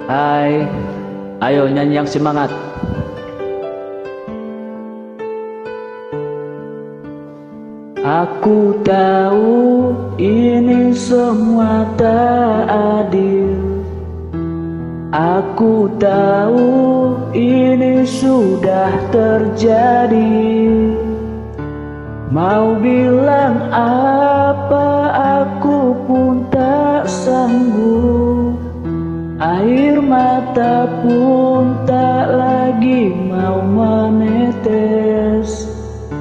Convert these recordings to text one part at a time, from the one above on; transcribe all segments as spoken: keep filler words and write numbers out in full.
Hai, ayo nyanyi yang semangat. Aku tahu ini semua tak adil. Aku tahu ini sudah terjadi. Mau bilang apa aku pun tak sanggup. Air mata pun tak lagi mau menetes.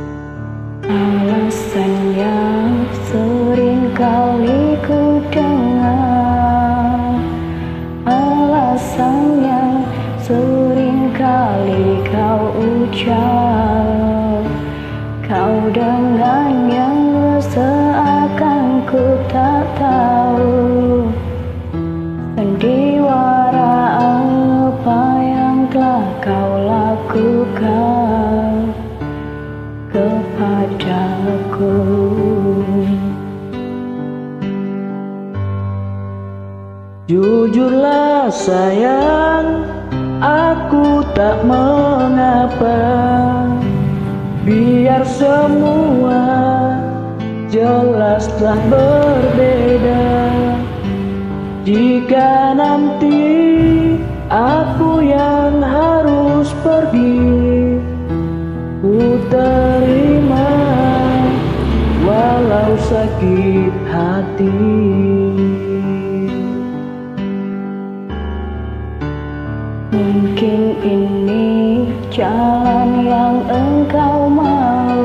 Alasan yang sering kali ku dengar, alasan yang sering kali kau ucap, kau dengannya seakan ku tak tahu sandiwara apa yang telah kau lakukan kepadaku. Jujurlah sayang, aku tak mengapa. Biar semua jelas telah berbeda. Jika nanti aku yang harus pergi, ku terima walau sakit hati. Mungkin ini jalan yang engkau mau,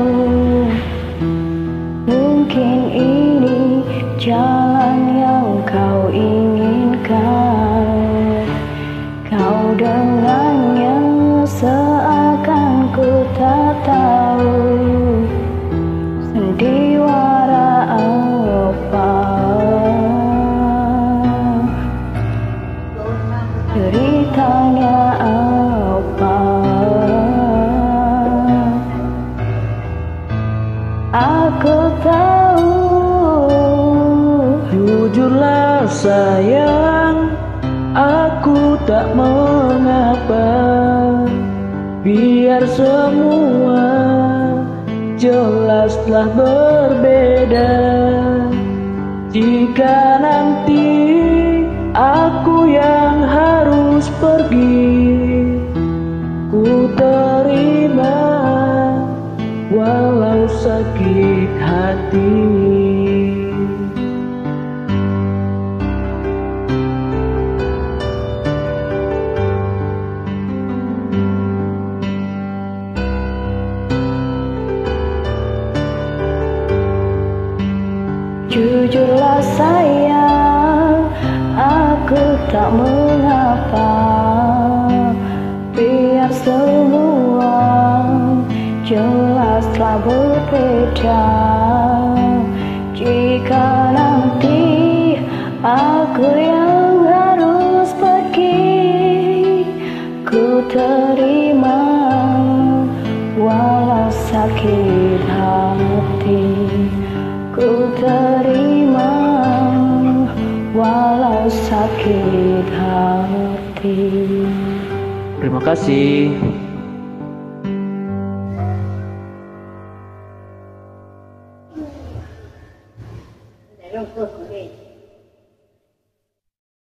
mungkin ini jalan yang kau inginkan. Kau dengannya seakan ku tak tahu sandiwara apa, ceritanya apa. Aku tahu. Jujurlah sayang, aku tak mengapa. Biar semua jelas telah berbeda. Jika nanti aku yang harus pergi, ku terima walau sakit hati. Jujurlah sayang, aku tak mengapa. Biar semua jelaslah berbeda. Jika nanti aku yang harus pergi, ku terima walau sakit hati. Ku terima walau sakit hati. Terima kasih. Để rong ruột của mình.